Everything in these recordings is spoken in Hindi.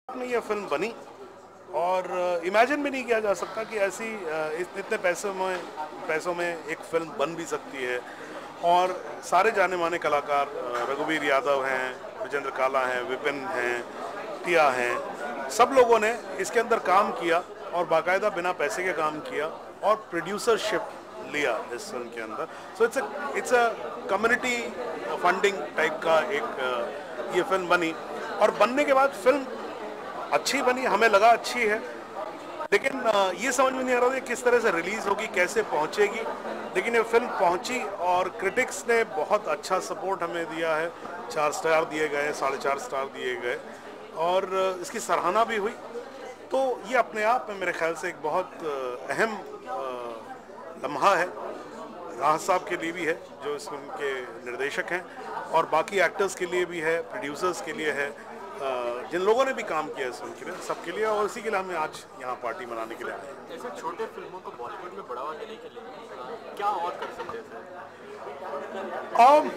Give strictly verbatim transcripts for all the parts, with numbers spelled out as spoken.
में ये फिल्म बनी और इमेजिन भी नहीं किया जा सकता कि ऐसी इतने पैसों में पैसों में एक फिल्म बन भी सकती है। और सारे जाने माने कलाकार, रघुवीर यादव हैं, विजेंद्र काला हैं, विपिन हैं, टिया हैं, सब लोगों ने इसके अंदर काम किया और बाकायदा बिना पैसे के काम किया और प्रोड्यूसरशिप लिया इस फिल्म के अंदर। So it's it's a community funding type का एक ये फिल्म बनी और बनने के बाद फिल्म अच्छी बनी, हमें लगा अच्छी है, लेकिन ये समझ में नहीं आ रहा था किस तरह से रिलीज होगी, कैसे पहुंचेगी। लेकिन ये फिल्म पहुंची और क्रिटिक्स ने बहुत अच्छा सपोर्ट हमें दिया है, चार स्टार दिए गए, साढ़े चार स्टार दिए गए और इसकी सराहना भी हुई। तो ये अपने आप में मेरे ख्याल से एक बहुत अहम लम्हा है, राह साहब के लिए भी है जो इस फिल्म के निर्देशक हैं, और बाकी एक्टर्स के लिए भी है, प्रोड्यूसर्स के लिए है, जिन लोगों ने भी काम किया इस फिल्म के लिए, सबके लिए। और इसी के लिए हमें आज यहाँ पार्टी मनाने के लिए आए। ऐसे छोटे फिल्मों को बॉलीवुड में बढ़ावा देने के लिए क्या और कर सकते थे? um,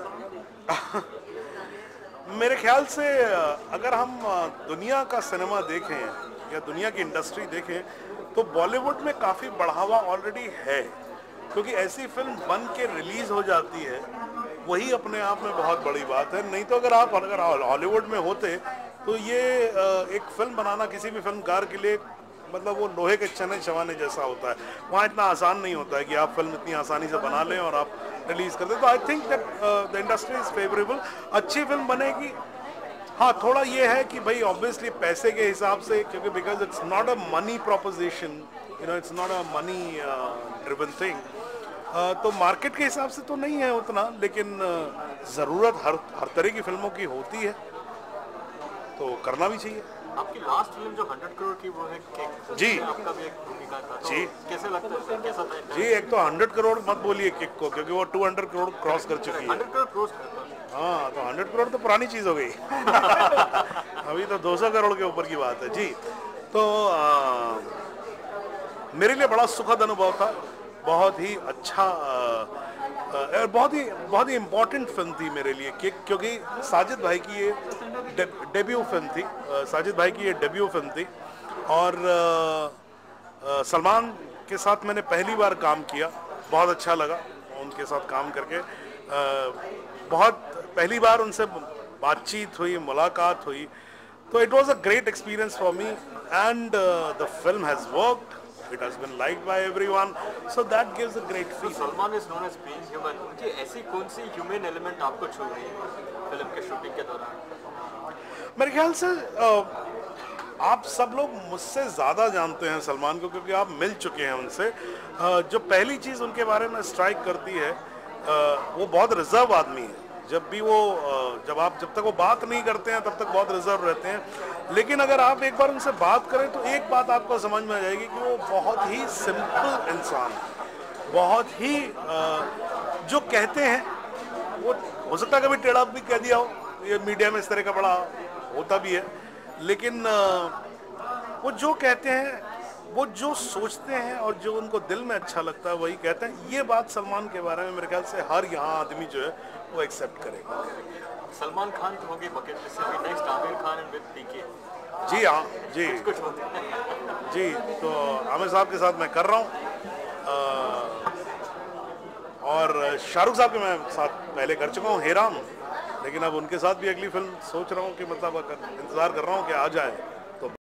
मेरे ख्याल से अगर हम दुनिया का सिनेमा देखें या दुनिया की इंडस्ट्री देखें तो बॉलीवुड में काफ़ी बढ़ावा ऑलरेडी है, क्योंकि ऐसी फिल्म बन के रिलीज़ हो जाती है, वही अपने आप में बहुत बड़ी बात है। नहीं तो अगर आप अगर हॉलीवुड में होते तो ये एक फिल्म बनाना किसी भी फिल्मकार के लिए मतलब वो लोहे के चने चबाने जैसा होता है। वहाँ इतना आसान नहीं होता है कि आप फिल्म इतनी आसानी से बना लें और आप रिलीज़ कर दें। तो I think that the industry is favourable, अच्छी फिल्म बनेगी। हाँ, थोड़ा ये है कि भाई ऑब्वियसली पैसे के हिसाब से, क्योंकि because it's not a money proposition, you know, it's not a money driven thing, तो मार्केट के हिसाब से तो नहीं है उतना, लेकिन ज़रूरत हर हर तरह की फिल्मों की होती है तो करना भी चाहिए। आपकी लास्ट फिल्म जो हंड्रेड करोड़ की वो है किक, जी, आपका भी एक भूमिका था, तो जी, कैसे लगता है, कैसा था? जी, एक तो हंड्रेड करोड़ मत बोलिए किक को, क्योंकि वो टू हंड्रेड करोड़ क्रॉस कर चुकी है। हंड्रेड करोड़ क्रॉस करता है। हाँ, तो हंड्रेड करोड़ तो पुरानी चीज़ हो गई अभी तो दो सौ करोड़ के ऊपर की बात है। जी, तो आ, मेरे लिए बड़ा सुखद अनुभव था, बहुत ही अच्छा, आ, बहुत ही बहुत ही इम्पोर्टेंट फिल्म थी मेरे लिए, कि क्योंकि साजिद भाई की ये डे, डेब्यू फिल्म थी, आ, साजिद भाई की ये डेब्यू फिल्म थी और आ, आ, सलमान के साथ मैंने पहली बार काम किया, बहुत अच्छा लगा उनके साथ काम करके। आ, बहुत पहली बार उनसे बातचीत हुई, मुलाकात हुई, तो it was a great experience for me and the film has worked, it has been liked by everyone, so that gives a great feeling. So Salman is known as being human. मुझे ऐसी कौन सी ह्यूमन एलिमेंट आपको छू गई फिल्म के शूटिंग के दौरान? मेरे ख्याल से आप सब लोग मुझसे ज़्यादा जानते हैं सलमान को, क्योंकि आप मिल चुके हैं उनसे। जो पहली चीज़ उनके बारे में स्ट्राइक करती है, वो बहुत रिजर्व आदमी है। जब भी वो जब आप जब तक वो बात नहीं करते हैं तब तक बहुत रिजर्व रहते हैं, लेकिन अगर आप एक बार उनसे बात करें तो एक बात आपको समझ में आ जाएगी कि वो बहुत ही सिंपल इंसान है, बहुत ही जो कहते हैं वो हो सकता है कभी टेढ़ा भी कह दिया हो, ये मीडिया में इस तरह का बड़ा होता भी है, लेकिन वो जो कहते हैं, वो जो सोचते हैं और जो उनको दिल में अच्छा लगता है वही कहते हैं। ये बात सलमान के बारे में मेरे ख्याल से हर यहाँ आदमी जो है वो एक्सेप्ट करेगा। सलमान खान तो हो गई बकेट लिस्ट से, अभी next Aamir Khan and with PK. जी हाँ, जी कुछ होते हैं जी, तो आमिर साहब के साथ मैं कर रहा हूँ, और शाहरुख साहब के मैं साथ पहले कर चुका हूँ हेराम, लेकिन अब उनके साथ भी अगली फिल्म सोच रहा हूँ कि मतलब इंतज़ार कर रहा हूँ कि आ जाए।